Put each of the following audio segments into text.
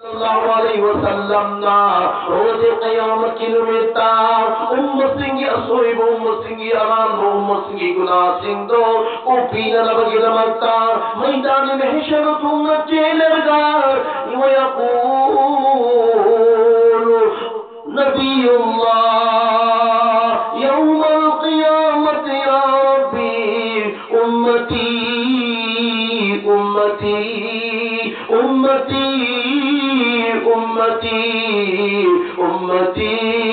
sallallahu alaihi wasallam na roje qiyamah ki numita ummat singi asoi bo ummat singi aman bo ummat singi guna sindo o pina na bagila magta maidan mahshar thumma jelargar wa yaqulu nabiyullah yawm al-qiyamati ya rabbi ummati ummati ummati ummati ummati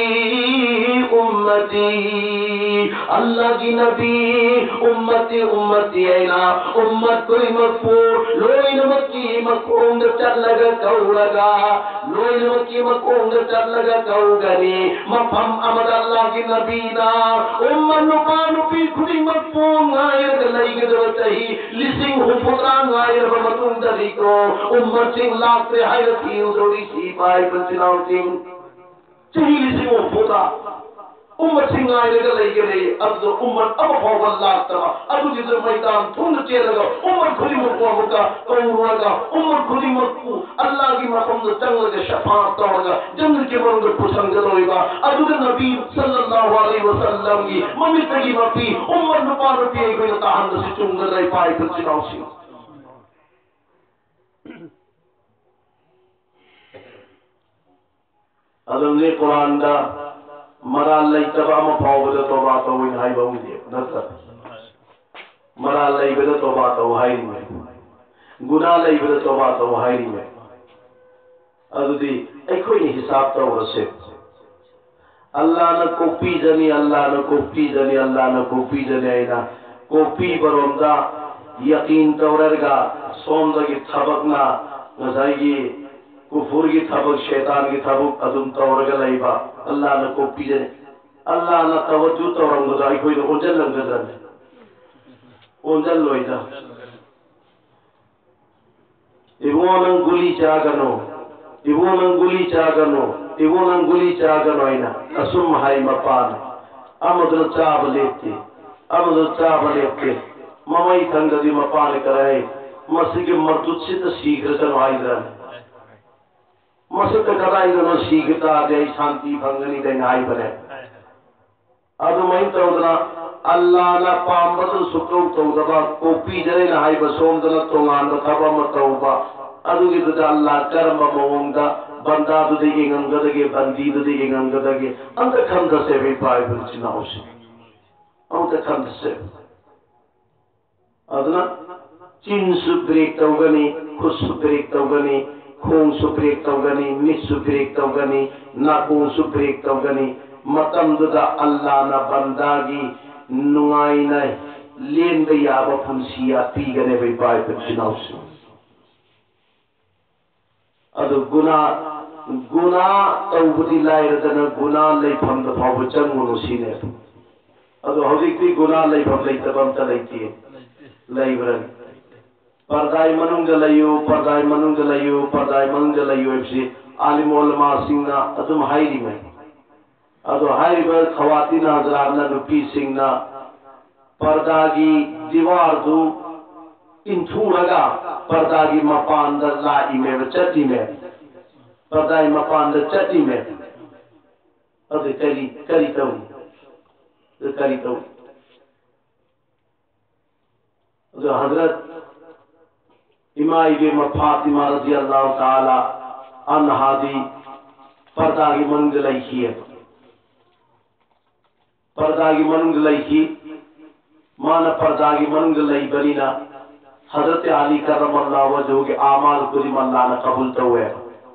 ummati Allah ki nabi ummati ummati aina ummat koi makfur loi namakki makong chal laga kau laga loi namakki makong chal laga kau gani mafam amad Allah ki nabi na umman nupa nupi khudi makfur ngair galai gedawtai lising huputra ngair bamatung dariko ummat sing lak te hayrati udori si bai pansinau sing chahi lising huputra ummat sing ngair galai gere abdu ummat abafau Allah tama adu jidra maidan thund chelaga ummat khudi makwa muka kawraga ummat khudi makku Allah ki maqam da tanglaga shafaat tawaga jannat ke marunga pusang garoiga adu nabi sallallahu alaihi wasallam ki mamitagi mapi ummat nupa rupi ko na tahan da si chunga dai pai pansinau sing adonne Quran da maral laitaba ama pawbada toba tawin hay bawdi nasta maral laibada toba taw hayri me guna laibada toba taw hayri me adudi ekoi ni hisab taw rase Allah na kopi jani Allah na kopi jani Allah na kopi jani aina kopi baromda yaqeen tawrarga somda ki thabakna ngazai kufur ki thabak shaitan ki thabuk adum tawraga laiba Allah na kopi jani Allah na tawajjuh tawrang gudai koi no onjal lang gazan onjal loida ibunan guli chagano ibunan guli chagano ibunan guli chagano ina asum hai mapan amadul chabalete mamai thangadi mapan karai masige mardut sit sigratan haidran masita kadai no sigrata dei shanti bhangani dei nai bane adu mai tawdana Allah na pambadu sukau tawdaba kopi jare na hai basomdana tongan da thaba matawba adu gi da Allah karma mawonda banda du de ngamgadage bandi du de ngamgadage anta khanda se be pai bulchina hosi anta khanda se aduna chin su break tawgani khus su break tawgani khong su break tawgani mit su break tawgani nakong su break tawgani matam da Allah na bandagi nungai nai len da yaba punsiya tigane be pai bulchina hosi adu guna tawbudi lairadana guna leifam da phaw changunu sine adu hojikti guna leifam leitabam ta leiti laibran pardai manungga layu epsi alim ulama singna adum hairi mai adu hairi ba khawatin hazrat na nupi singna pardagi diwar du inthuraga pardagi mapan da la ime chati me pardai mapan da chati me adu kari taw adu hazrat imai be Fatima radhiyallahu taala anha di pardagi mangalai ki mana pardagi mangalai barina Hazrat Ali karramallahu wajhu ke amal kuli Allah na qabul tawe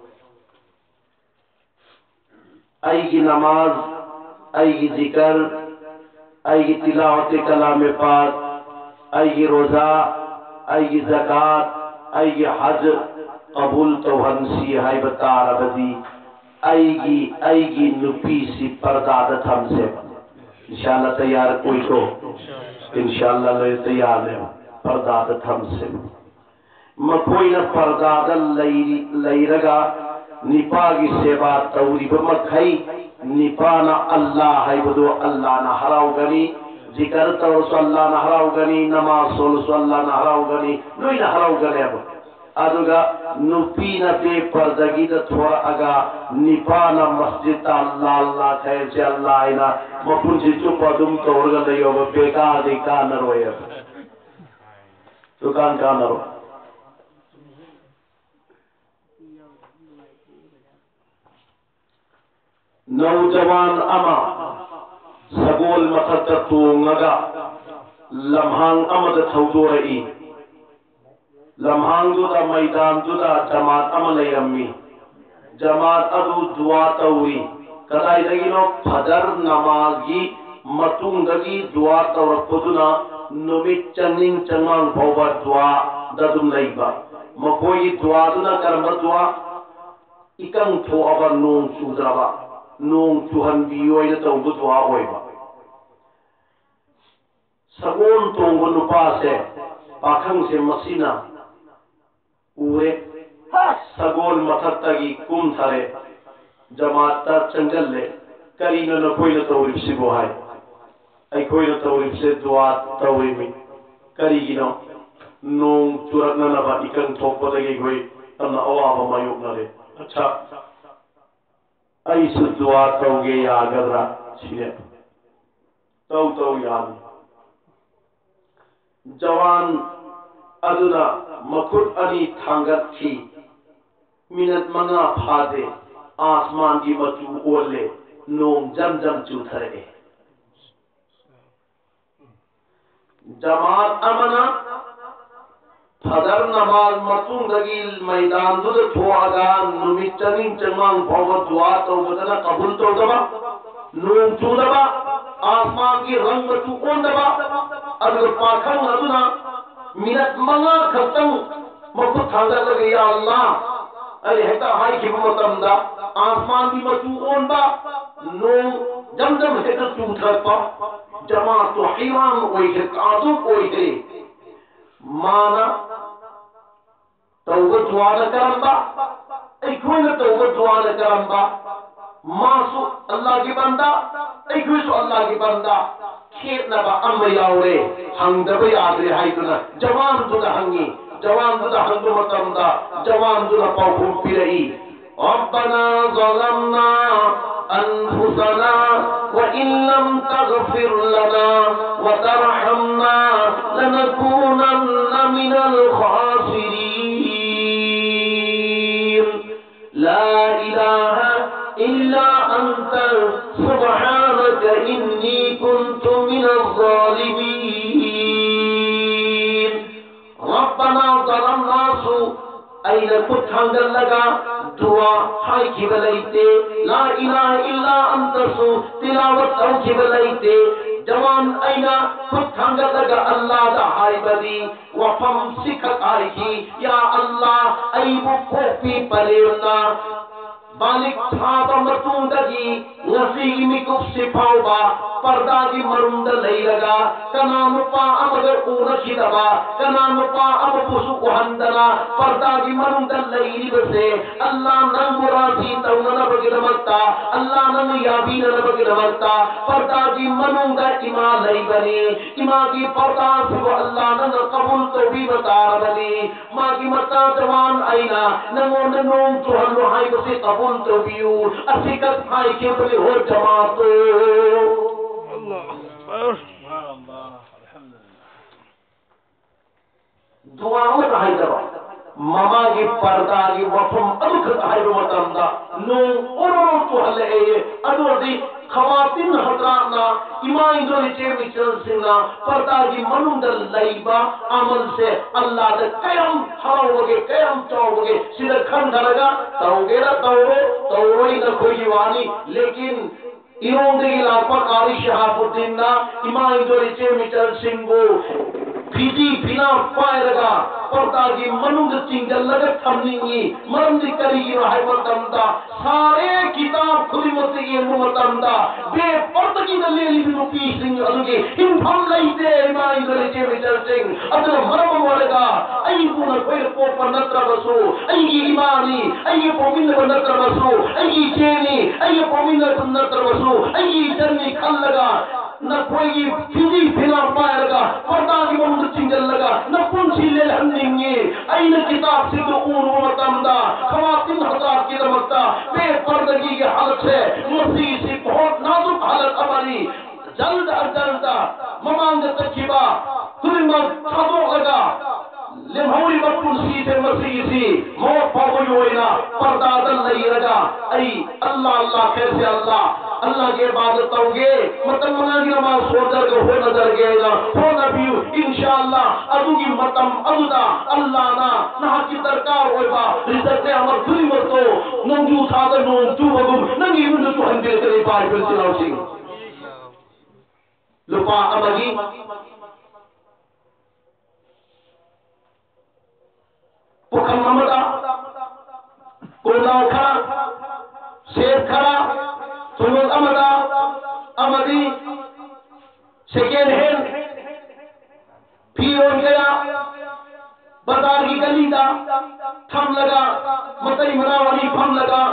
aigi namaz aigi zikr aigi tilawat kalam pak aigi roza aigi zakat aigi hajj qabul tawhan si hai bata rabadi aigi nupi si pardadat हमसे इंशाल्लाह तैयार कोई को इंशाल्लाह ले तैयार है पर्दादत हमसे मकोई न पर्दादल लैरगा निपागी सेवा तौरी बमखई निपाना अल्लाह है बदो अल्लाह न हराव गनी जिक्र तो अल्लाह न हराव गनी नमाज सोल अल्लाह न हराव गनी नोई न हराव गने अब aduga nupina be pardagi da thora aga nipana masjid Allah Allah khair se Allah ina mapunji chu padum tawrga layo be ka de ka naroya dukan ka naro naujawan ama sagol makata tungaga lamhang amada thawdorai lamhang duda maidan duda jamaat ama layrammi jamaat adu dua tawi kadai dagino fajr namaz gi matung dagi dua tawrakuduna numit changing changmang bawba dua dadum laiba makoi dua duna karma dua ikang tho aba nong sudraba nong chuhan biyoina tawbu dua oiba sagon tonggo nupa se pakhang se masina ure sagon mathattagi kum thare jamaata changalle karina na koina tawrib sibo hai ai koina tawrib se dua tawrimi karigino nong churatna na ba ikang thokpadagi goi tamna awaba mayukna le acha ai su dua tawge ya gadra chine taw yani jawan aduna makut ani thangat thi minat manga phade asman gi machu ole nom jam jam chu thare jamaat amana fajr namaz matung dagil maidan du thoaga numitaning chamang bhawa dua to badana qabul to daba nom chu daba asman gi rang machu on daba adu pakhang aduna minat manga khatang makut thanga lage ya Allah ari heta hai ki matamda asman gi machu on ba nom jam jam heta chu thapa jamaat to hiram oi he kazu oi he mana tawba duana karamba ai koina tawba duana karamba masu Allah ki banda ai koisu Allah ki banda khetna ba amma yaure hangdaba yadre haiduna jawan duda hangi jawan duda hangu matamda jawan duda pawkum pirai ربنا ظلمنا أنفسنا وإن لم تغفر لنا وترحمنا لنكونن من الخاسرين لا إله إلا أنت سبحانك إني كنت من الظالمين ربنا ظلمنا أين كنت لك دعا ہائی کی بلائیتے لا الہ الا انت سو تلاوت او کی بلائیتے جوان اینا کتھانگا لگا اللہ دا ہائی بدی وفم سکھت آئی کی یا اللہ ایبو کوپی پلیرنا بالک تھابا مرتوندگی نسیگی مکف سپاوبا پرداگی مرند لئی لگا کنام پا امگر اونشی دبا کنام پا ام پسو احندنا پرداگی مرند لئی بسے اللہ نم مرازی توننا بگی نمکتا اللہ نم یابین نبگی نمکتا پرداگی مرند اما لئی بنی اما کی پرداز و اللہ نم قبول تو بھی بتا ربنی ما کی متا جوان اینا نمو ننوم چوہن روحائی بسی قبول تو بیو اسکت بھائی کے بلے ہو جماعتو اللہ دعا میں رہائی دبا ماما کی پردہ کی وفم ادھک رہائی رومتم دا نون اورو تو حلے ادھو دی خواتین حضراتنا ایمان جو چیر مچل سنگا پردہ کی منم در لائبا عمل سے اللہ دے قیام ہراؤ وگے قیام چاؤ وگے سیدھا کھن دھرگا تاؤگے نا تاؤروئی نا کوئی وانی لیکن ایرون دے لاپا قاری شہاب الدین نا ایمان جو چیر مچل سنگو بھیجی بھینا پائے لگا پردہ کی منند چنگل لگا تھمنی مرند کری رہائی مطمدہ سارے کتاب کھلی مطلقی مطمدہ بے پردگی دلیلی بھی نپی سنگ ادھگی ہم لئیتے ایمان دلی چے مچل سنگ ادھر مرم مولگا ای پونا کوئی پوپ پر نتر بسو ای ایمانی ای پومین پر نتر بسو ای چینی ای پومین پر نتر بسو ای جنی کھل لگا نکوئی فیزی فینا پائے لگا پردہ کی ممد چنگل لگا نکن چیلے لہننگی این کتاب سے تو اون ومتم دا خواتین حضرات کی دمکتا بے پردگی کے حالت سے مسیح سے بہت نازک حالت ہماری جلد از جلد ممانگ ترکیبہ ترمت خطو لگا لمحوری بطن سی سے مسیح سی موت پاوئی ہوئینا پردادل نہیں رگا ای اللہ اللہ کیسے اللہ کی عبادت ہوگے مطلب مناگی نماز ہو درگا ہو نظر گئے گا ہو نبیو انشاءاللہ ادو کی مطلب ادو دا اللہ نا کی درکار ہوئے گا رزت نے ہمار دلی مرتو ننجو سادر نون تو بگم ننگی منجو تو ہندے کرے پائے پھر سناو سی لپا امگی پکھم نمتا کولاو کھڑا سیب کھڑا سنوز امدا امدی سیکنڈ ہینڈ پیرون گیا بازار کی گلی دا تھم لگا مطلی مناوانی پھم لگا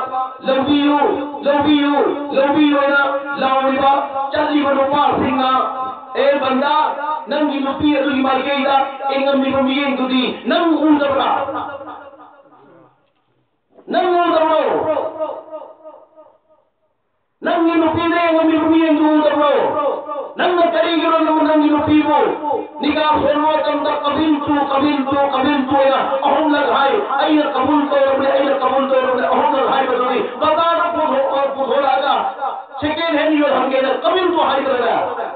لوبیو نا لاؤنی با چلی بنو پار سنگا اے بندہ ننگی لپی ادو کی مال گئی دا انگم بھی بمیین تو دی ننگ اون دبرا ننگی لپی دے انگم بھی بمیین تو اون دبرو ننگ کری گرو ننگی لپی بو نگاہ سنو کم دا قبیل تو یا اہم لگھائی این قبول تو ربنے اہم لگھائی بدوی بازار پود ہو لگا سیکنڈ ہینڈ یو ہم گئے قبیل تو ہائی کر گیا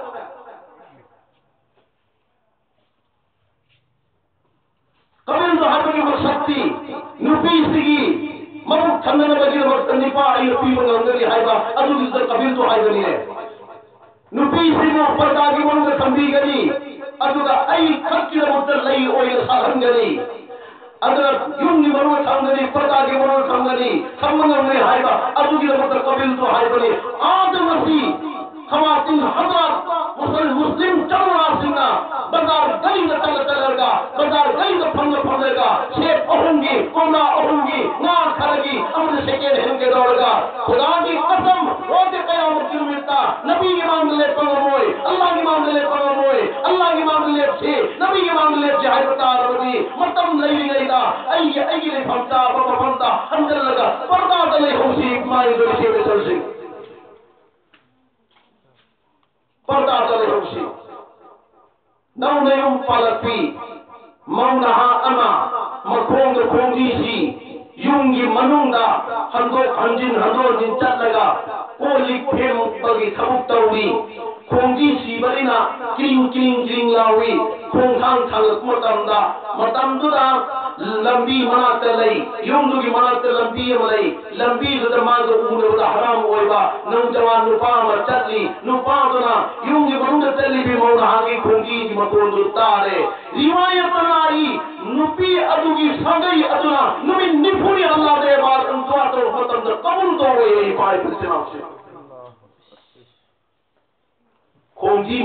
قبیل تو ہر بگی مقصدی نپیس دیگی مرد کھندنے بگیر وقت نپا آئی رپی بگا اندری ہائی با ادو جس قبیل تو ہائی گنی ہے نپیس دیگو پرداگی منو میں کھندی گنی ادو دا ای کھکی رمتر لئی اوئی سالن گنی اگر یونی منو کھندنی پرداگی منو کھندنی کھمنگا میں ہائی با ادو کی رمتر قبیل تو ہائی گنی آدم مسیح خواتین حضرات مسلم چلو آسینا بازار گئی نہ چل گا بازار گئی نہ پھنگ گا شیپ اہنگی کونا اہنگی نار کھرگی امر سیکنڈ ہینڈ کے دوڑ گا خدا کی قسم روز قیامت کی ملتا نبی کی مانگ لے پنگم ہوئے اللہ کی مانگ لے پنگم ہوئے اللہ کی مانگ لے چھے نبی کی مانگ لے چھے حیث بتار بدی مطم لئی گئی دا ای لے پھمتا بابا پھمتا ہنجل لگا پردہ دلے خوشی مائی دلی سے بسر سے پردہ دلے خوشی نو نیوم پالتی مونہا اما مکھونگ کھونگی سی یونگی منونگا ہندو جن چل لگا کولی پھیم بگی تھبکتا ہوئی کھونگی سی بلینا کرین لاوی کھونگھان تھنگت متم دا لمبی مناتے لئی یونگو کی مناتے لمبی ملئی لمبی زدر مانگو اونے ودا حرام ہوئے با نوجوان نپام چلی نپام دنا یونگی منونگ چلی بھی مونہا کی کھونگی کی مکون دلتارے روایت نائی نپی ادو کی سنگئی ادنا نمی نپونی اللہ دے بار انتوا تو ختم در قبول تو ہوئے یہی پائے پھر سے نام سے کھونگی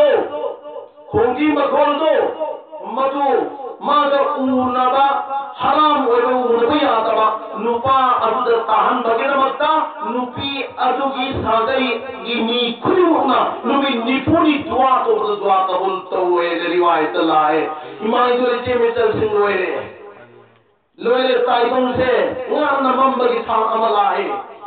مکھول دو مدو ماذا اونبا حرام اونبی آدبا نپا ادو در تاہن بگیر مکتا نپی ادو کی ساگئی گمی کھلی ہونا نمی نپونی دعا تو دعا قبول تو ہوئے روایت لائے ایمان جو رچے میں چل سنگ ہوئے لوئے تائیبن سے نانا ممبگی تھا عمل آئے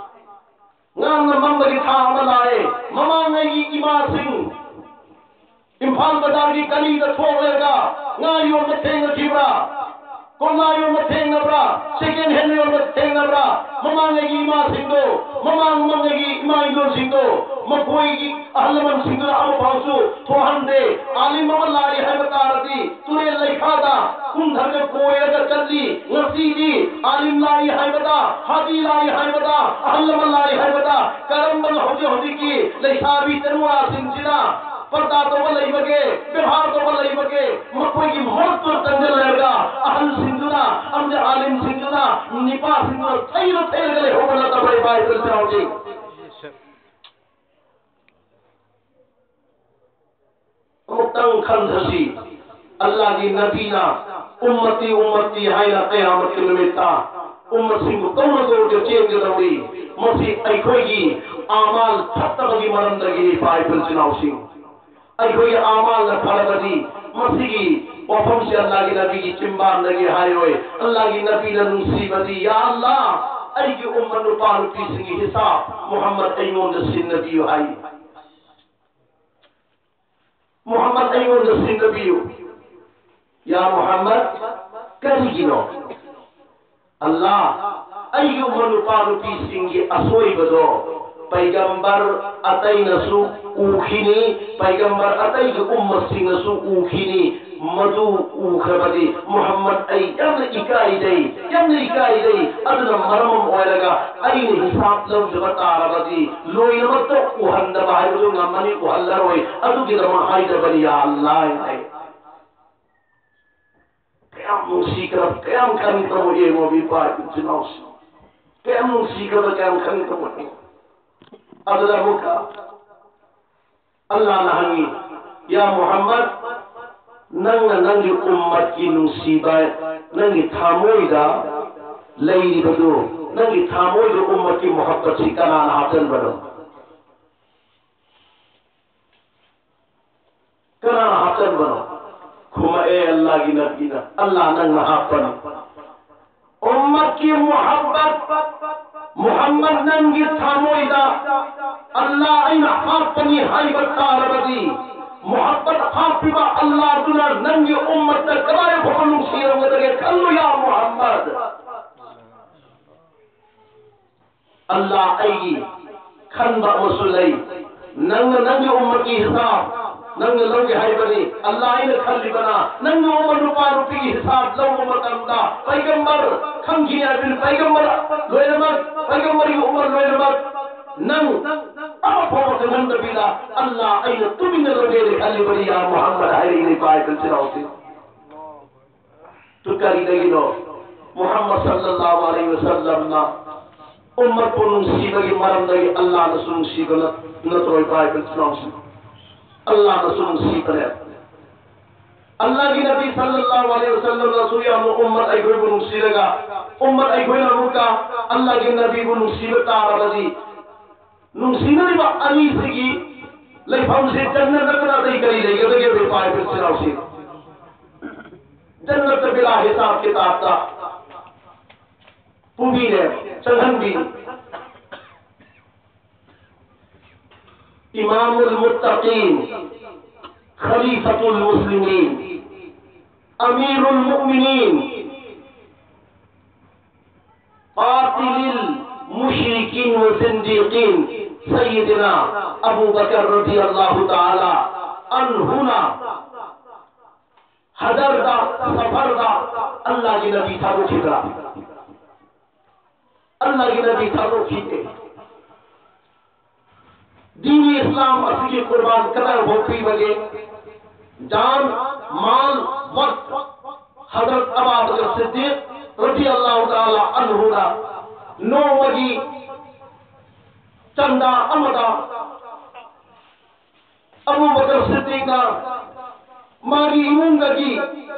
ممانگی ایمان سنگ امفال بازار کی کلی کا چھوڑ لے گا نایوں میں تھینگ جیبرا کونایوں میں تھینگ نبرا سیکنڈ ہینڈیوں میں تھینگ نبرا ممانگی ایمان سنگو ممانگی ایمان دور سنگو مکوئی کی اہلمن سنگو ام پھانسو توہن دے عالم اللہ ہے بتارتی تُنے لکھا دا کن دھر میں کوئی اگر چلی نرسی دی عالم لائی ہے بتا حدی لائی ہے بتا اہلم اللہ ہے بتا کرم بل حجی کی لکھابی تنورا سنجدہ پردہ تو بلئی بگے بہار تو بلئی بگے مکوئی کی مرد پر تنجل لے گا اہل سنجدہ امجا عالم سنجدہ نپا سنجدہ تھیر گلے ہو بنا تبڑی بائی دل سے آؤ جی مطلب خندھسی اللہ کی نبینا امتی حیلہ قیامت کے نمیتا امت سنگو کون کو جو چین جو دوڑی مسیح ایکھوئی أعمال فتبغي مرندگي فايبل جناوسي أيهوي أعمال نفربدي مسيجي وفمسي الله نبي جمبان نجي هايوي الله نبي لنصيبدي يا الله أيجي نقال في سنجي حساب محمد أيون نسين نبي هاي محمد أيون نسين نبي يا محمد كريجينو الله أيوم نقال في سنجي أسوي بدو پیغمبر أتي نسو أوخيني پیغمبر أتي أمة سنسو أوخيني مدو أوخبدي محمد أي يمن إكاي دي أدنى مرمم ويرغا أين حساب لو جبت عربدي لو يمتو أهند بحيبتو نماني أهلروي أدو كده ما حيد بني يا الله قيام موسيقى قيام كان تمويه موبي باي جنوس قيام موسيقى قيام كان تمويه أدلهك الله نهني يا محمد ننجي أمتي نصيبة ننجي تامويدا ليلي بدو ننجي تامويدا أمتي محبت سيكنا نحطن بدو كنا نحطن بدو كما اے اللہ کی نبینا اللہ ننگ نحطن أمتي محبت محمد ننگی تامویدا اللہ این حاپنی حیبت کاربدی محبت حاپبا اللہ دنا ننگی امت کبائے بھولوں سیروں گدگے کلو یا محمد اللہ ایگی کھنبا مسلی ننگی امت کی حساب ننگ لوگی حیبنی اللہ این کھلی بنا ننگی امت روپا روپی کی حساب لو امت امدا پیغمبر کھنگی نبی پیغمبر لوئے نمک پیغمبر کی عمر لوئے نمک ننگ اب پھوک ننگ بیلا اللہ این تمہیں لوگے کھلی بنی یا محمد حیلی نے پائے کل چلاؤ سے تو کری لگی لو محمد صلی اللہ علیہ وسلم نا امت کو نصیبہ کی مرم دگی اللہ نسل نصیبہ نتروئی پائے کل چلاؤ سے اللہ رسول نصیب ہے اللہ کی نبی صلی اللہ علیہ وسلم رسول امت ایگوئی کو نصیب لگا امت ایگوئی نمکا اللہ کی نبی کو نصیب تارا رضی نصیب با انیس کی لیفہم سے جنت نکنا دی کری لئی گے دے بے پائے پھر سراؤ سے جنت بلا حساب کتاب تا پوبی نے چنگن بھی امام المتقین خلیفۃ المسلمین امیر المؤمنین قاتل المشرکین والزندیقین سیدنا ابو بکر رضی اللہ تعالی عنہ حضر دا سفر دا اللہ کی نبی تھا وہ کھدرا اللہ کی نبی تھا وہ کھیتے دینی اسلام اسی کی قربان قدر بھوپی بگے جان مال وقت حضرت ابا بکر صدیق رضی اللہ تعالی عنہ نو وگی چندہ امدہ ابو بکر صدیق ماگی ہونگی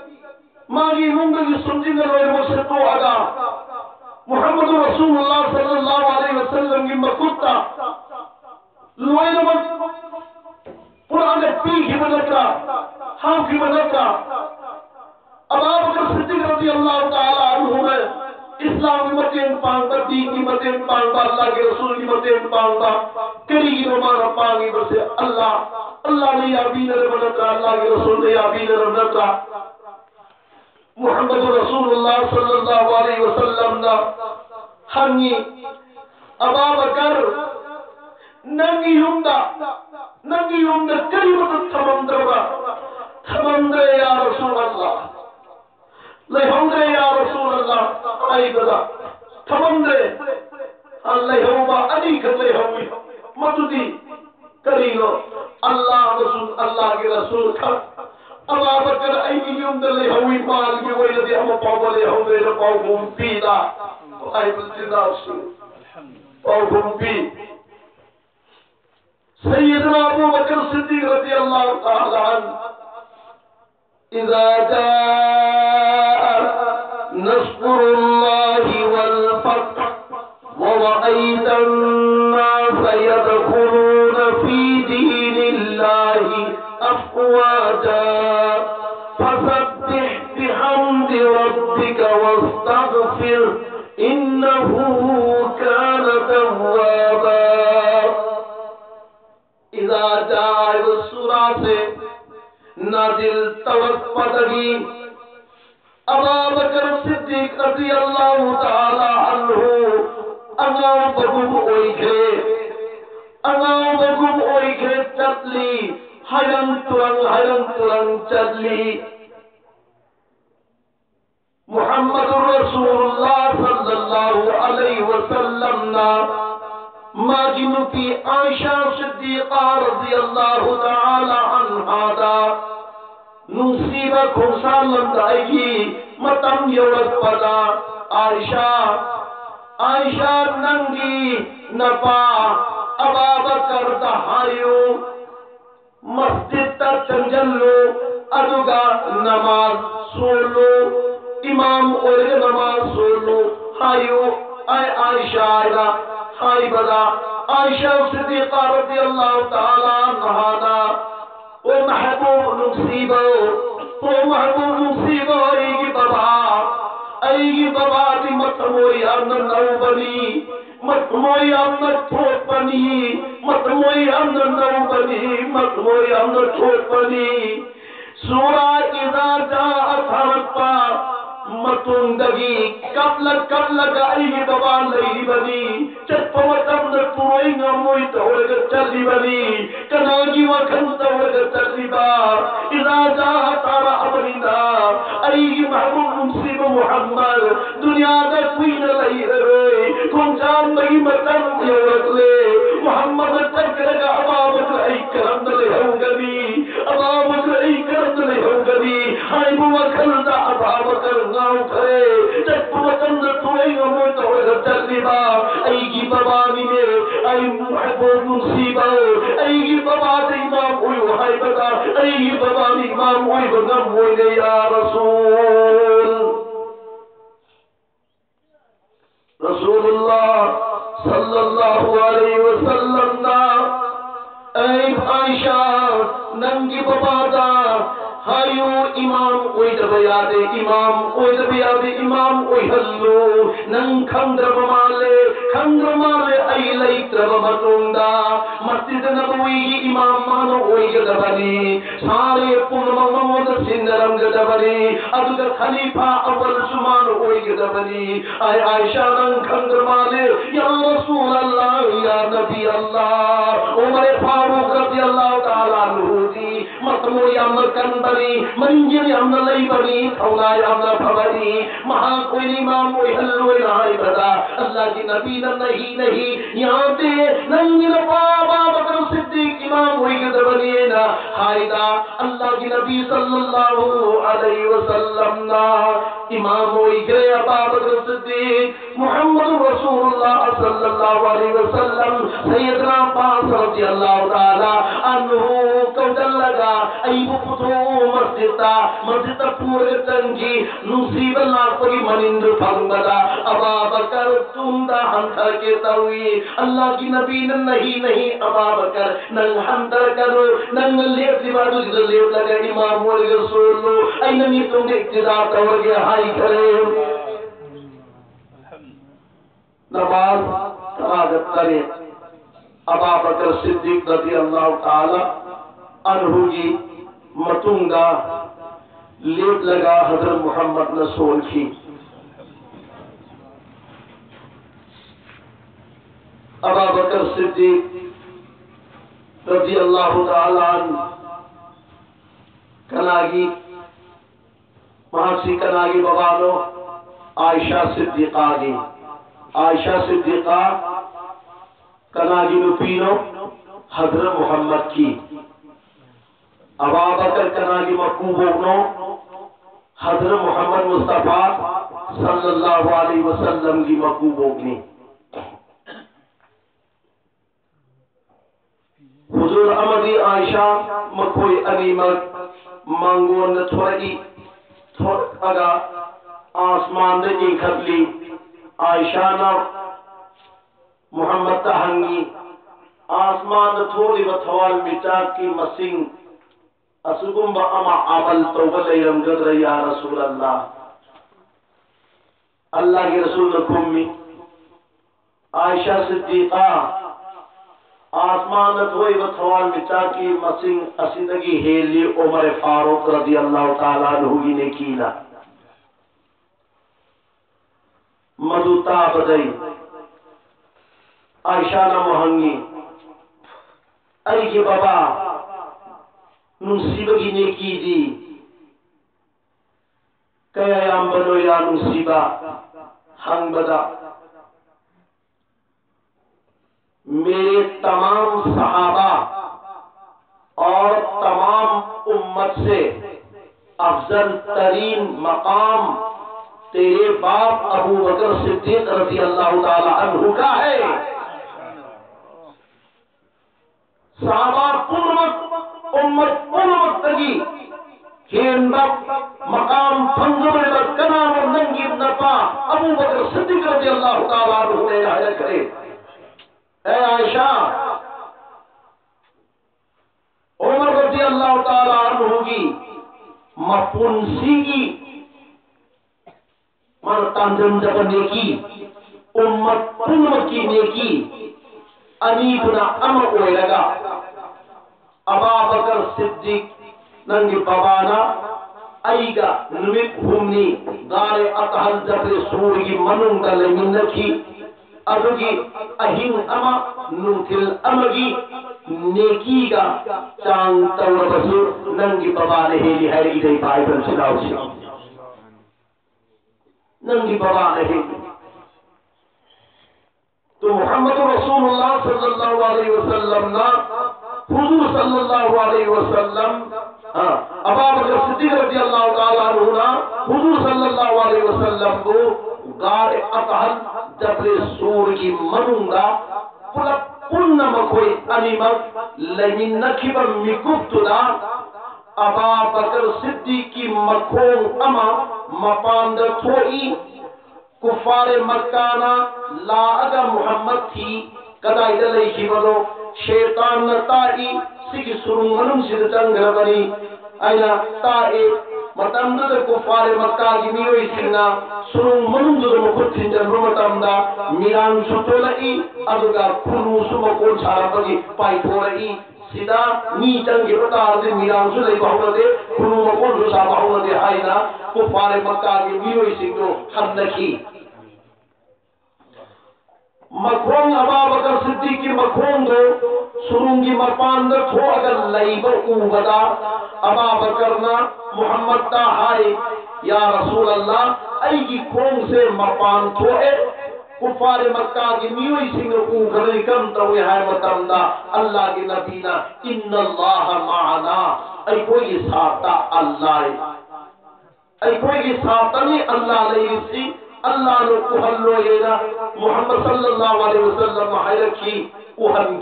سنجی نروے مجھے تو اگا محمد رسول اللہ صلی اللہ علیہ وسلم کی مکتا لوئے نمت قرآن پیر کی مدد کا حام کی مدد کا ابا بکر صدیق رضی اللہ تعالی عنہ میں اسلام کی مدین پانگا دین کی مدین پانگا اللہ کے رسول کی مدین پانگا کری گی نمانا پانگی برسے اللہ نے یا بین رمضت را اللہ کے رسول نے یا بین رمضت را محمد رسول اللہ صلی اللہ علیہ وسلم نا ہنگی ابا بکر ننگی ہمدہ کریمت تھمندر یا رسول اللہ لہندر یا رسول اللہ آئی بدا تھمندر لہوبا علیکت لہوی مددی کریلو اللہ کے رسول کھا ابا بکر ایمی ہمدر لہوی مال کی ویلدی ہم پاو لہوندر پاو گھوم پیدا آئی بلدہ پاو گھوم پی سیدنا ابو بکر صدیق رضی اللہ تعالی عنہ اذا جاء نصر اللہ والفتح ورأيت الناس فسيدخلون في دين الله أفواجا فسبح بحمد ربك واستغفر إنه كان توابا. اذا جاء السورہ سے نازل توقفدگی ابا بکر صدیق رضی اللہ تعالی عنہ انگاو بگم اوئیگے چتلی حیرن ترنگ چتلی. محمد رسول اللہ صلی اللہ علیہ وسلم نا ماجنو کی عائشہ صدیقہ رضی اللہ تعالی عنہا دا نصیبہ کھنسان لندائیگی متم یورت پدا عائشہ ننگی نپا ابا بکر دہائیو مسجد تا چنجلو ادوگا نماز سولو امام اور نماز سولو ہائیو اے عائشہ آئینا ہائی بدا عائشہ صدیقہ رضی اللہ تعالی عنہا دا او محبوب نصیبو ایگی بابا دی متموئی آمنا نو بنی متموئی آمنا ٹھوٹ بنی متموئی آمنا نو بنی متموئی آمنا ٹھوٹ بنی. سورہ اذا جاءت حرقا متندگی کب لگا ایگی بابا لئی بنی چت پوتم نتوئی نموئی تورگر چلی بنی کناگی وکھن تورگر چلی با. اذا جاءت آرہ امرنا ایگی محبوب نصیب محمد دنیا دا کوئی نلئی رہے کن جان بئی مکن یورت لے محمد تک لگا ابا بکر ای کرم دلے ہوں گبی ابا بکر ای کرم دلے ہوں گبی ہائی بو وکھن دا ابا بکر ناو کرے چک وطن توئی امو توئی چلی با ایگی بابا نینے ای محبوب نصیبہ ایگی بابا دی امام ہوئی وحائی بدا ایگی بابا دی امام ہوئی بگم ہوئی گئی یا رسول اللہ صلی اللہ علیہ وسلم دا اے عائشہ ننگی بابا دا ہائیو امام اوئی دبیادے امام اوئی حلو نن کھندر مالے ای لیت رب مطوندا مسجد نبوی امام مانو اوئی گدبنی سارے پون محمد سندرم گدبنی ادھر خلیفہ اول سمان اوئی گدبنی اے عائشہ نن کھندر مالے یا رسول اللہ یا نبی اللہ عمر فاروق رضی اللہ تعالیٰ عنہ دی مطموئی امر کندر منجر امنا لئی بنی تھونائی امنا بھوری مہا کوئی امام کوئی حلوئی نائی بدا اللہ کی نبی نہیں یہاں تے ننگی نفابا بکر صدیق امام ہوئی گدر بنینا حائدہ اللہ کی نبی صلی اللہ علیہ وسلم نا امام ہوئی گرے ابا بکر صدیق محمد رسول اللہ صلی اللہ علیہ وسلم سیدنا عباس رضی اللہ تعالی عنہ کو دل لگا ایبو پتھو مسجد پورے تنگی نصیب اللہ پری منند پھنگدا ابا بکر تندہ ہنتر کے توی اللہ کی نبی نہیں ابا بکر ننگ ہنتر کرو ننگ لیت دیوارو جدر لیت لگا امام ورگ رسولو اینمی تم اقتدار تورگے ہائی کرے نماز تراغت کرے ابا بکر صدیق رضی اللہ تعالی عنہ کی متونگا لیٹ لگا حضرت محمد رسول کی ابا بکر صدیق رضی اللہ تعالی عنہ کناگی محاسی کناگی ببانو عائشہ صدیقہ گی عائشہ صدیقہ کناگی نپینو حضرت محمد کی ابا بکر کناگی مقبوبونو حضرت محمد مصطفیٰ صلی اللہ علیہ وسلم کی مقبوبونی حضور امدی عائشہ مکھوئی انیمت مانگون تھوڑی اگا آسمان دے ایک خطلی عائشہ نا محمد تہنگی آسمان تھوڑی بتوال مچاک کی مسنگ اسگم با اما عمل توبل ایرمگد رہی یا رسول اللہ. اللہ کے رسول نکمی عائشہ صدیقہ آسمان تھوڑی بتوال مچاک کی مسنگ اسیدگی ہیلی عمر فاروق رضی اللہ تعالیٰ عنہ نے کینا مدوتا بدئی عائشہ نمہنگی ای کے بابا نصیبہ کی نیکی دی کیا یام بنو یا نصیبہ ہنگ بدا میرے تمام صحابہ اور تمام امت سے افضل ترین مقام تیرے باپ ابو بکر صدیق رضی اللہ تعالی عنہ کا ہے. صحابہ پنمت امت پنمت تگی کھین باب مقام پنگمے بد کنام اور ننگی نپا ابو بکر صدیق رضی اللہ تعالیٰ عنہ نے رہا کرے. اے عائشہ عمر رضی اللہ تعالیٰ عنہ کی مپنسی کی مرتان جنجب نیکی امت پنمت کی نیکی انیبنا امر کوئے لگا. ابا بکر صدیق ننگی بابانا ایگا نمک ہمنی دار اتحل جبر سوری مننگ لمن نکی ادوگی اہن اما نوتل امگی نیکی گا چانگ تور بسور ننگی بابانے ہیلی ہیلی دی بائی بن سلاو سی ننگی بابانے ہیلی. تو محمد رسول اللہ صلی اللہ علیہ وسلم نا حضور صلی اللہ علیہ وسلم ابا بکر صدیق رضی اللہ تعالیٰ عنہ نا حضور صلی اللہ علیہ وسلم کو غار اطحل جبر سور کی منونگا پنم کوئی انیمت لیمن نکیبا مکفتنا ابا بکر صدیق کی مکھون اما مپاند تھوئی کفار مکانا لا اگا محمد تھی کدائی دلائی کی بدو شیطان نتائی سکی سرونگنم سید چنگر بنی اینا تائی مطمد کفار مکہ کی میوئی سنگا سرونگنم دو مخد تنجر مطمدہ میران سٹو لئی ادھگا کھنو سمکون چھارا بگی پائی تھو رئی سیدھا نیچن کے بطار دے میران سو لئی بہونا دے کھنو مکون رسا بہونا دے ہائینا کفار مکہ کی میوئی سنگو حد نکی مکھون ابا بکر صدیق کی مکھون دو سرونگی مپاندت ہو اگر لئیب اوبدا ابا بکرنا محمد تا ہائے یا رسول اللہ ای کی کھون سے مپاند ہوئے کفار مکہ کی میوئی سنگ اوگرلی کم توئے ہائے مطمدہ اللہ کی نبینا ان اللہ معنا ای کوئی ساتھا اللہ ای کوئی ساتھا نہیں اللہ علیہ وسلم اللہ نے کوہلو یہ محمد صلی اللہ علیہ وسلم ہائے رکھی کوہن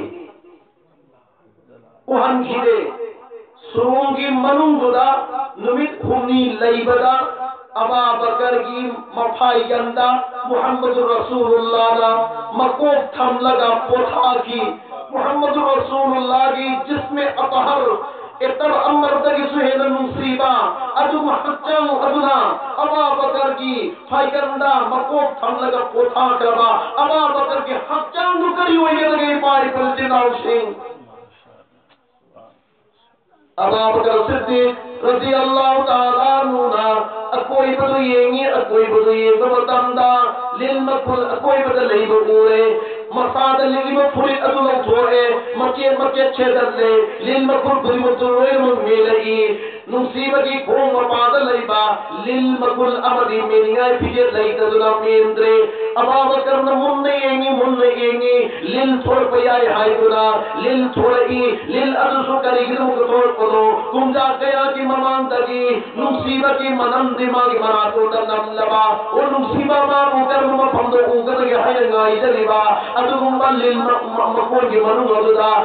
کھیدے سرونگی منون گدا نمت خونی لئی بدا ابا بکر کی مفائی گندہ محمد رسول اللہ نا مکوف تھم لگا پوتھا کی محمد رسول اللہ کی جس میں اطہر اتر امر تکی سہیل مصیبہ ادو محجن ادنا ابا بکر کی فائقندہ مکوب تھم لگا پوتھا کربا ابا بکر کی حق چاندو کری ہوئی لگے پائی پر جناو شنگ ابا بکر صدیق رضی اللہ تعالیٰ عنہ اکوئی بدوئینگی اکوئی بدوئینگی بتمدہ للمکل اکوئی بدلئی بگوئے مساد لیلی مفری ادلو تھوئے مکے چھدر لے للمکل بری مطلوئے ممیلئی نصیبہ کی کھون مپاد لئیبا للمکل امدی مینی آئی فجر لئی تدنا میندرے ابا بکر منگی لل تھوڑ پیائی ہائی گنا لل تھوڑی لل ادسو کری گرم کتھوڑ پدو کم جا کیا کی ممان تگی نصیبہ کی منم دماغی مناتو دنم لبا اور نصیبہ ما بکر مپندو اوگر گی ہائی نگائی جلیبا ادو گمبا لل مکون کی منو اددا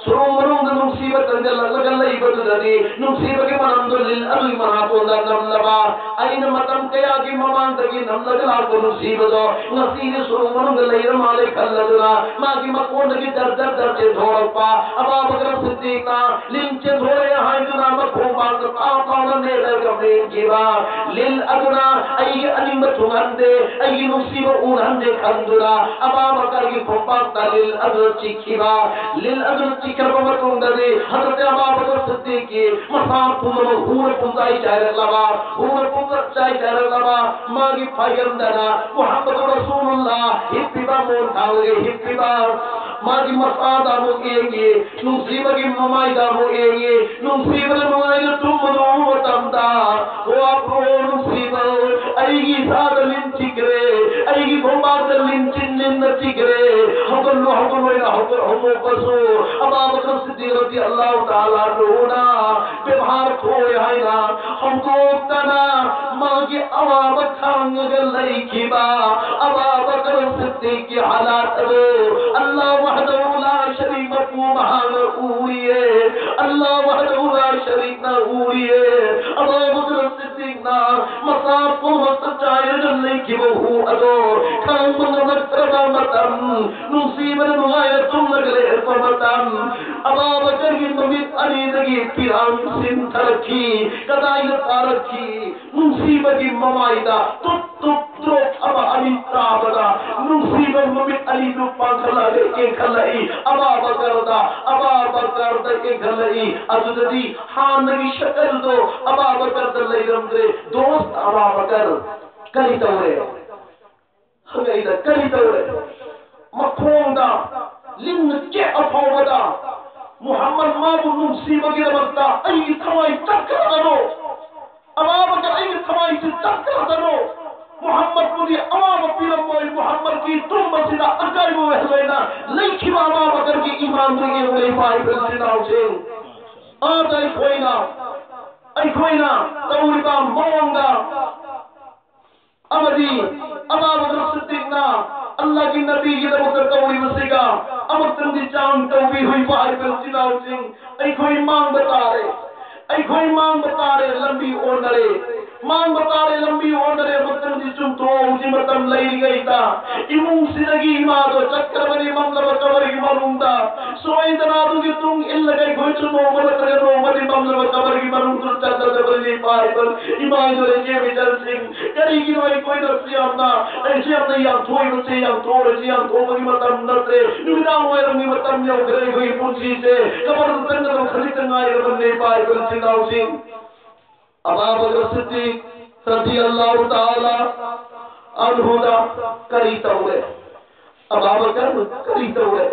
Surung manung nungsiba tanggal ibadu dari nungsiba ke manamdo lil adu manato nam laba aina matam kaya ki mamang tagi nam lagal ko nungsiba do nasiri surung manung layra male kalladuna magi makon gi dar che dhorpa aba bakar siddiqa linche dhore haiduna makon bang ta ta ne la gamne jiba lil aduna ay animba tungande ay nungsiba unande kandura aba bakar gi pompa dalil adu chikiba lil adu chikaba matundade hadat aba bakar siddiqi masar pumma hur punzai chayra laba hur punzai chayra laba magi phayandana muhammad rasulullah hippiba mon thawge hippiba magi masada mo ege nungsiba gi mamai da mo ege nungsiba mamai da tumdo tamda o apro nungsiba aigi sadalin chikre aigi gombadalin chinnin chikre hogollo ina hogo baso aba bakar siddiq radiyallahu ta'ala roona bihar khoy haina हमको तना मांगे आवाब खांग गलई किबा अबा बकर सिद्दीक की हालात रो अल्लाह वहदहु ला शरीक को महान ऊरिए अल्लाह वहदहु ला शरीक ना ऊरिए अबा बकर सिद्दीक ना मसाब को मत चाहे गलई की वो अदो खांग मंगमत करबा मतम मुसीबत मुगायर तुम लगले परमतम अबा बकर की ममित अली दगी पिरान सिन तरकी कदाई taraki musibati mamaida tutro aba ali tabada musibat mumit ali du pankala ke khalai aba bakarda ke khalai adudadi hanagi shakal do aba bakar dalai ramdre dost aba bakar kali tawre hangaida kali tawre makhonda lin ke afawada muhammad mabu musibati ramta ay thawai takra aba bakar ay thamai se takra dano muhammad mudi aba piram moy muhammad ki tum masida akai mo wehleina leikhi aba bakar ki iman ringe mo pai sina usen adai khoina tawrida monga amadi aba bakar siddiq na allah ki nabi ki dabakar tawri wasiga amatran di chan tawbi hui pai sina usen ai khoi mang batare ऐखोई मांग बता रहे लंबी ओंडरे मांग बता रहे लंबी ओंडरे मतन दी चुम तो उसी मतम लई गई था इमुंग सिदगी मा तो चक्कर बनी ममला कबर की मरुंदा सोई दना दु कि तुम इल गई कोई चुनो मत करे नो मदी ममला कबर की मरुंद चंद दबली पाए पर इमाम जो जे विचल सिंह करी की कोई कोई दसी आंदा ऐसे आंदा या थोई बचे या थोड़ जी या तो बगी मतम नते निदा होए रंगी मतम यो करे कोई पूछी से कबर तंग तो खली तंगाए बन्ने पाए पर सिंह अबा बकर सिद्दीक रज़ियल्लाहु ताला अन्हु दा करी तौरे अबा बकर करी तौरे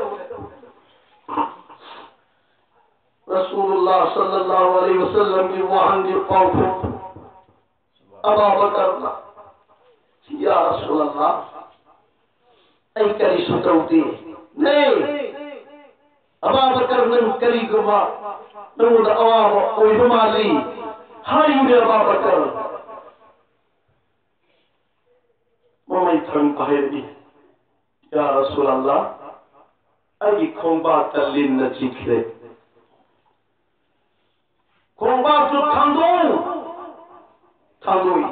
रसूलुल्लाह सल्लल्लाहु अलैहि वसल्लम की वहां की पांखों अबा बकर या रसूलल्लाह ऐ करी सुतौती नहीं अबा बकर ने करी गुमा नूद अवाब कोई हुमाली हाय उड़े अबा बकर ममाई थन पहेली या रसूल अल्लाह आई खोंबा तलिन न चिखरे खोंबा तो थांदोई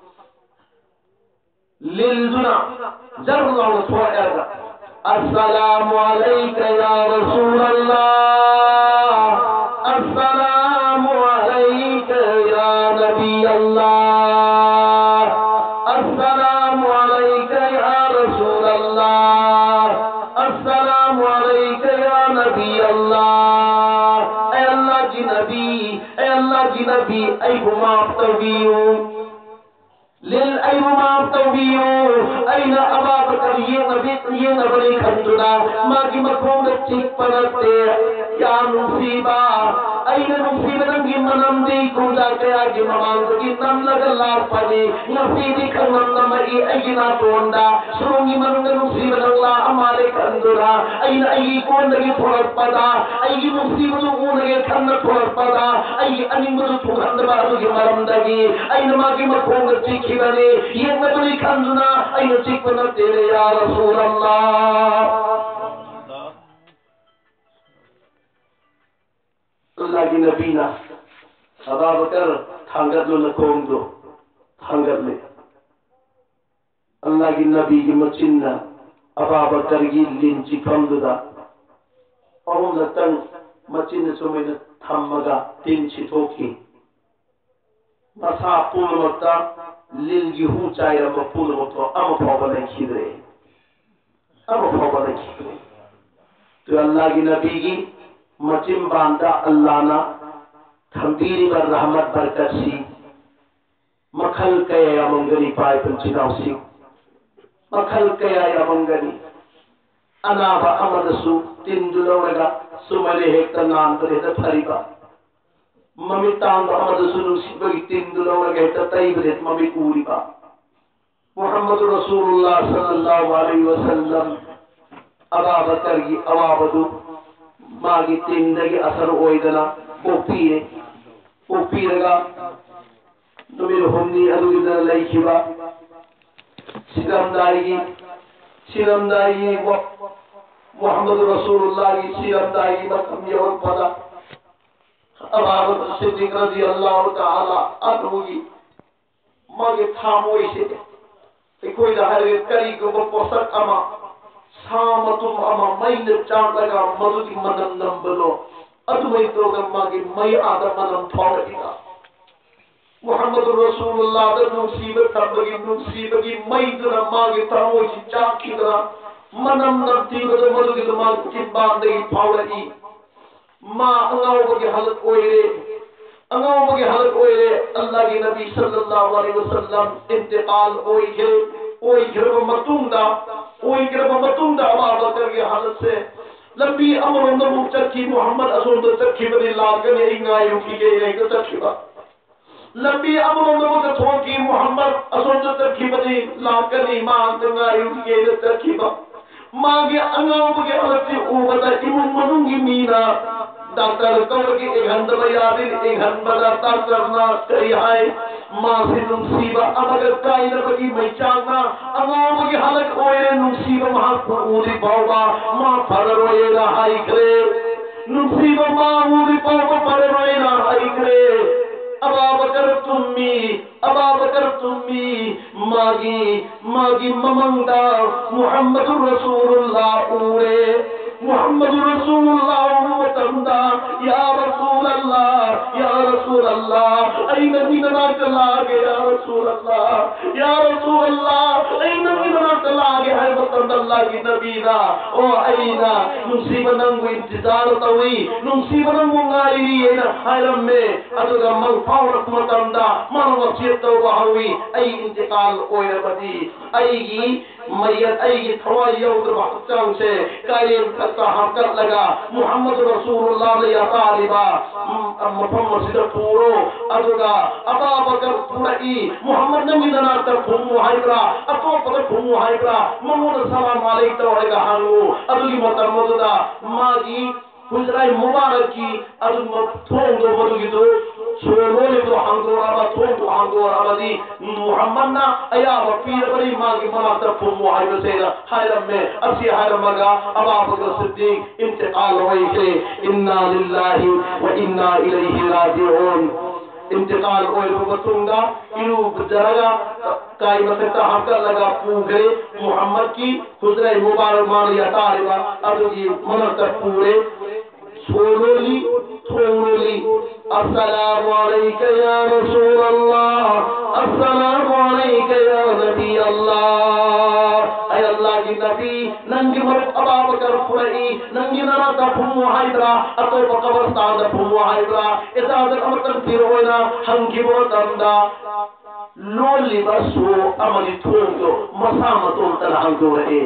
लिलजुना जरला थोड़ा एरगा अस्सलामु अलैका या रसूल अल्लाह अस्सलामु अलैका या नबी अल्लाह अस्सलामु अलैका या रसूल अल्लाह अस्सलामु अलैका या नबी अल्लाह ऐ अल्लाह की नबी ऐ अल्लाह की नबी ऐ गुमाफ तबीयो लिल ऐ गुमाफ तबीयो ऐना अबा बकर ये नबी खंजुना मागी मखोंग चिक पनते या मुसीबा ऐना मुसीबत की मनम दी कुजा कया की ममांग की नम लगला पनी नसीदी खंगम नमई ऐना तोंडा सुरुंगी मनंग मुसीबत अल्लाह हमारे खंजुना ऐना ऐ कोन लगी थोड़ा पदा ऐ मुसीबत को लगे खंड थोड़ा पदा ऐ अनिमु थोंड बारु की मरम दगी ऐना मागी मखोंग चिक बने ये नबी खंजुना ऐना चिक पनते या रसूल अल्लाह Abu Bakar thangatlu nakongdo thangatle Allah gi nabi gi machinna Abu Bakar gi linchi famduda ahum latang machinna sumena thammaga tinchi thoki masa pulmakta lilgi hu chaira ma pulmakto ama phawbana khidre ama phawbana khidre to Allah gi nabi gi machin banda Allah na thambiri bar rahmat barkasi makhal kaya yamangani pai panchinaussi makhal kaya yamangani anaba amadasu tindulaga sumale hekta nan tare da thariba mamitang amadasu nusibagi tindulaga hekta taibret mami kuriba Muhammadur Rasulullah sallallahu alaihi wasallam Abu Bakar gi awabadu magi tindagi asar oidana opiraga numero homni adugida laikhiba siramdari Muhammad Rasulullah ki siramdari matam yawan pada Abu Bakr Siddiq radhiyallahu ta'ala anhu ki mage thamoi se koi da har kari ko posak ama samatum ama main changlaga madudi manam nambalo adumai program magi mai adamanam thawadiga Muhammad Rasulullah da nusibat tambagi mai dura magi tamo si chakidra manam nanti da madudi magi kibande thawadi ma angaw bagi halat oire Allah ki nabi sallallahu alaihi wasallam intiqal oire matunda Abu Bakar ki halat se لمبي أمر النبوة تركي محمد أزود تركي بدي الله كن إنغاي UK جاي تركي با لمبي أمر النبوة تركي محمد أزود تركي بدي الله كن إيمان إنغاي يوكي جاي تركي با ما جي أنغاو بجي ألتي أوبتا إمام منونغي مينا دكتور كوركي إغان دبيادين إغان بدا تاكرنا كري هاي ماسي نمسيبا أمغر كاينا بجي ميچانا أنغاو بجي حلق اوئر نمسيبا محاق پوري باوبا ما فرروئينا هاي کرے نمسيبا ما اوری باوبا فرروئينا هاي کرے Abu Bakar tummi magi mamangda Muhammadur Rasulullah ure Muhammadur Rasulullah matanda ya Rasulullah aina dinat lage ya Rasulullah aina dinat lage hai matanda Allah ki nabi da o aina nusibanang intizar tawi nusibanang ngari ena hailamme aduga mal Power matanda manawa chito bahawi ay intikal oirabadi aygi mayat aygi thawai yawd bahchang se kayen kata hakat laga Muhammad Rasulullah ya taliba Muhammad sida puro aduga Abu Bakar purai Muhammad namidana ta phumu haibra ato pada phumu haibra mamud salam alaikum wa hanu adugi matamuda magi Huzrai Mubarak ki adu thongo madugido Solole to hangora thongo hangora di Muhammad na aya pir bari magi manata phumu hayra seda hayra me asi hayra maga Abu Bakr Siddiq intiqal hoye ke inna lillahi wa inna ilayhi raji'un intiqal hoye batunga iru jaraga kai masata hakka laga pugre Muhammad ki Huzrai Mubarak man ya tariba adu ji manata pure Sololi Assalamu alayka ya Rasulullah Assalamu alayka ya Nabi Allah ay Allah ki nabi nangi maruk Abu Bakar purai nangi narata phumu haidra ato bakabarstan da phumu haidra izazat amatan piroina hangi bodanda loli basu amali thongo masamatul talhangore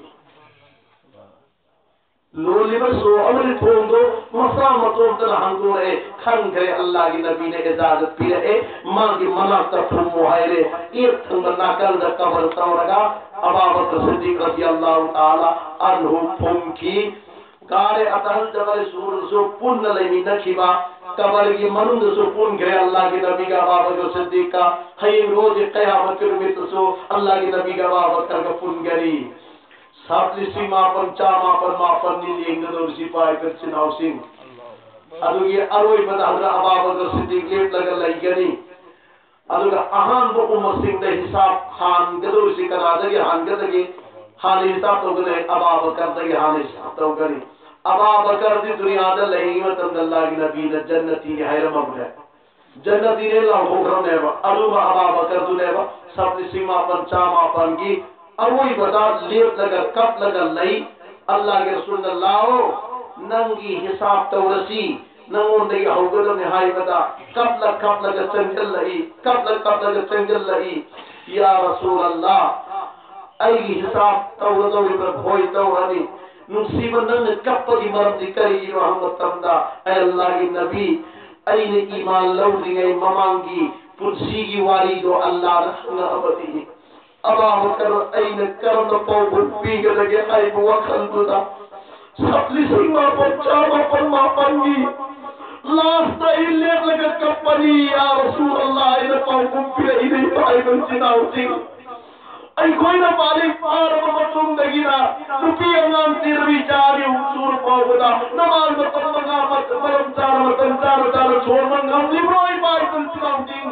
Loli baso amali thongo masamatul talhangore khangre Allah ki nabi ne ijazat pire magi manata phumu haire ek thanga nakal da kabar tawraga Abu Bakr Siddiq radhiyallahu ta'ala anhu phumki kare atal jabal sur so punna lemi nakhiba kabar ki manund so pun gre Allah ki nabi ka Abu Bakr Siddiq ka hay roz qiyamah ke mit so Allah ki nabi ka Abu Bakr ka pun gari Sabli sima pan chama pan ma pan ni engdor sipai per chinaw sing adugi aroi bada hadra Abubakar Siddiq lep laga laigani aduga ahan bo umma sing de hisab han gado si kanadagi han gadagi han hisab to gane Abubakar dagi han hisab to gani Abubakar di dunya da laimatan dallahi nabi na jannati ni hayra mabda jannati ne la hokram ne ba aduga Abubakar tu ne ba sabni sima pan chama pan gi aroi bada lep laga kap laga lai Allah ke Rasulullah nangi hisab tawrasi nangon dai hawgada ne hay bada kapla ga changal lai kapla ga changal lai ya Rasulullah ai hisab tawrado ibra khoi tawani nusiban nan kappa di maram dikari Muhammad tamda ay Allah ki nabi ai ne iman lawri ngai mamangi pursi gi wari do Allah rahna abadi Abubakar ay ne karam paw pi ga lage ay bu wakal duda sapli sima panchama palma pangi last day let laga kapani ya Rasulullah ina paw pi ina pai ban sinauti ay koi na malik par matum dagina rupi angan tirvi chari usur paw da namal matamanga mat balam char chor mangam libroi pai ban sinauti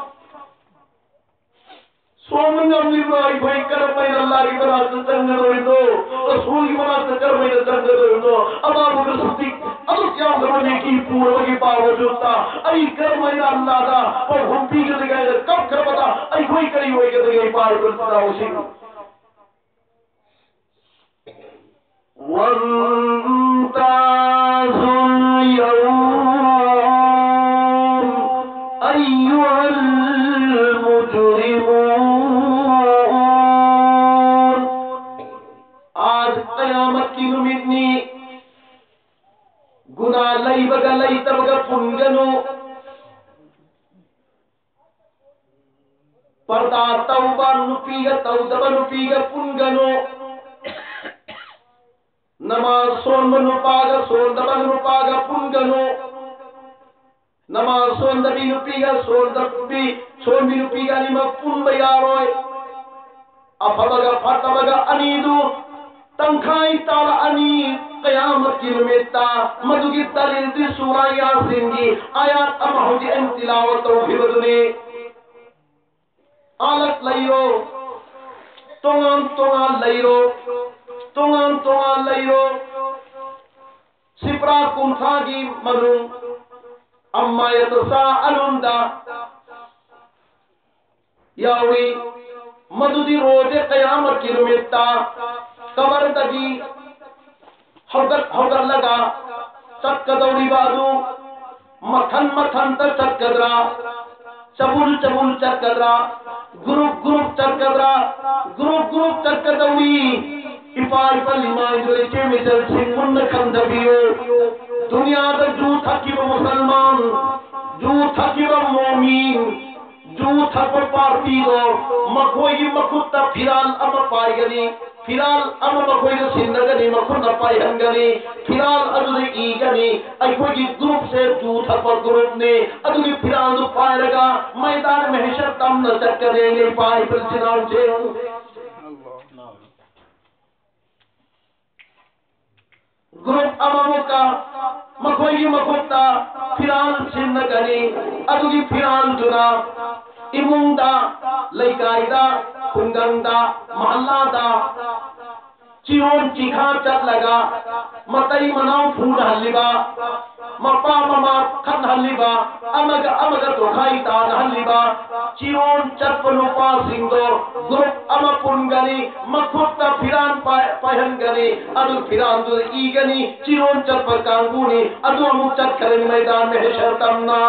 Somanam libra ay bhai karamay Allah ki barat sangar hoido Rasul ki barat karamay sangar hoido Abubakar Siddiq adu kya karne ki pura ki bawajud ay karamay Allah da aur hum bhi ke gaya kab karwata ay koi kari hoy ke gaya par karta usi wantazul yawm ayyuhal mujrimun guna lay baga lay tabaga pungano parda tauba nupiga taudaba nupiga pungano namaz sonba nupaga sondaba nupaga pungano namaz sondabi nupiga sonbi nupiga nima punba yaroy afabaga fatabaga anidu tangkai tala ani Qiyamah ki numita madugi talil di surah Yasin ki ayat amahudi tilawat tawhidune alat layro tongan layro sipra kumthagi marung amma yatasaalun da yawi madudi roje Qiyamah ki numita kabar dagi hogar laga chakkadawri badu mathan tar chakkadra chabul chakkadra group chakkadra group chakkadawri ifai palima jole ke misal singun khandabiyo dunya da ju thakiba musliman ju thakiba mu'min ju thakpa partido makoi makutta firal ama paigani Firal ama makoi do sindagani makunda pai hangani firal adudi igani ai koi ki group se du thapa group ne adudi firal du pairaga मैदान mahshar tam na sakkarenge pai pal chinav che group ama muka makoi ki makutta firal sindagani adudi firal duna imungda laikaida kunganda mahallada chiron chikha chat laga matai manau phud haliba mapa mama khan haliba amaga to khai ta haliba chiron chat panupa singdo group ama pungani makutta firan pahan gani adu firan du igani chiron chat par kanguni adu amuk chat karen maidan mein shartamna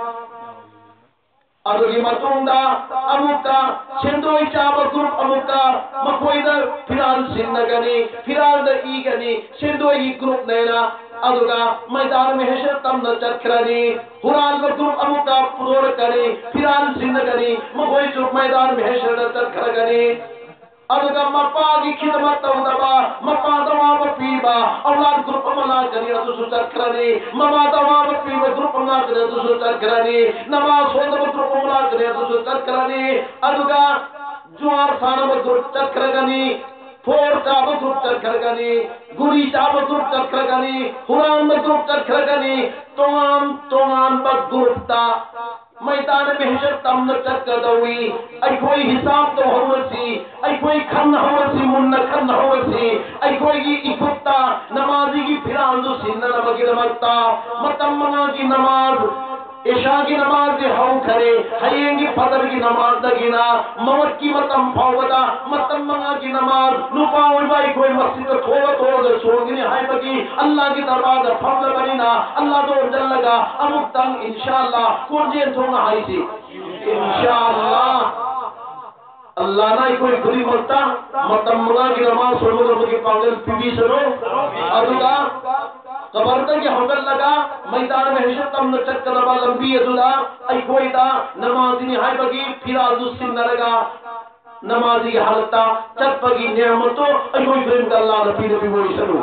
adugi matunda amuka chendoi chaba group amuka makoida firal sinnagani firal da igani chendoi group nena aduga maidan mein hashar tamna chakrani hural da group amuka pudor kare firal sinnagani makoi chuk maidan mein hashar da chakrani aduga mapagi khidmat tawdaba mapadawa piba aulad group amala kari adu chakrani mama dawa piba group amala kari adu chakrani namaz hoda group amala kari adu chakrani aduga juar sana group chakrani فور چابت رکتر کھرگنی گوری چابت رکتر کھرگنی حران مت رکتر کھرگنی توان بد گرفتا میدان محشر تم نچت کدوی ای کوئی حساب تو ہورسی ای کوئی کھن ہورسی من کھن ہورسی ای کوئی کی اکتا نمازی کی پھراندو سننا نمکی نمکتا متمنا کی نماز عشاء کی نماز دے ہاؤ کھرے ہائیں گی فجر کی نماز دگینا موت کی متم پھاوتا متمنا کی نماز نپاوی بائی کوئی مسجد تھوڑا سوگنی ہائے بگی اللہ کی دربار فضل بنینا اللہ دو جل لگا امکتن انشاءاللہ کونجین تھوڑا ہائی سی انشاءاللہ اللہ نہ کوئی گری مرتا متمنا کی نماز سنو کی پاگل پی سنو ادھا قبرتا کی حضر لگا میدان میں حشر تم نچت کربا لمبی ادھا ای کوئی دا نمازی نہائی بگی پھر آزو سن نرگا نمازی کی حالتا چت بگی نعمتو ای کوئی فرم کا اللہ رفی نبی مولی سنو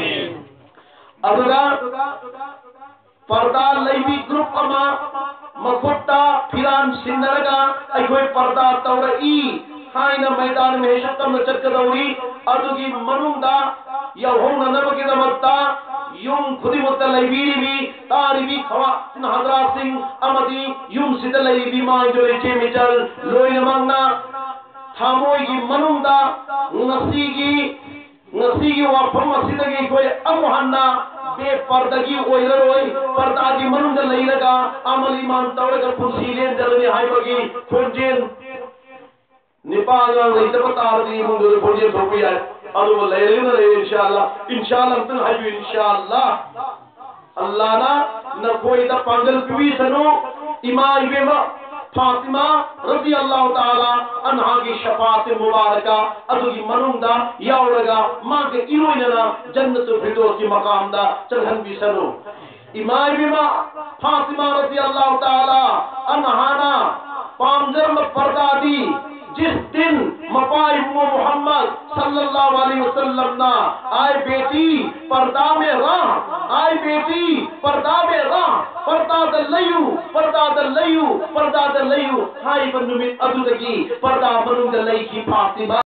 ادھا پردہ لیوی گروپ اما مکھتا پھران سن نرگا ای کوئی پردہ تورئی ہائینا میدان میں حشر تم نچت کروی ادھو کی منوں دا یا ہونا نمکی دمتا یوم خودی متلیبیری بھی تاری بھی خواتن حضرات سنگھ امدی یوم سدلی بھی مائی جو ریچے میں چل لوئی نمانگنا تھاموئی کی منوں دا نسی کی وافم مسیدگی کوئی اموحنا بے پردگی کوئی لروئی پردہ کی منوں دا لئی لگا عمل ایمان توڑے کر پرسیلین جلنی ہائی بگی کھونجین نپاگا ریتبت آردی منگو دے کھونجین بھوکی آئے ادو وہ لے لینا لے انشاءاللہ انشاءاللہ انتن حجو انشاءاللہ اللہ نہ کوئی دا پانگل کیوی سنو امام ابن فاطمہ رضی اللہ تعالی عنہ کی شفاعت مبارکہ ادو کی منوں دا یاورگا ماں کے ایرویننا جنت فردوس کی مقام دا چلہن بھی سنو امام ابن فاطمہ رضی اللہ تعالی عنہ پامزر میں پردہ دی جس دن مپائی محمد صلی اللہ علیہ وسلم نا آئے بیٹی پردہ میں راہ آئے بیٹی پردہ میں راہ پردہ دلیو ہائی بنو میں ادھو دکی پردہ بنو دلی کی فاطمہ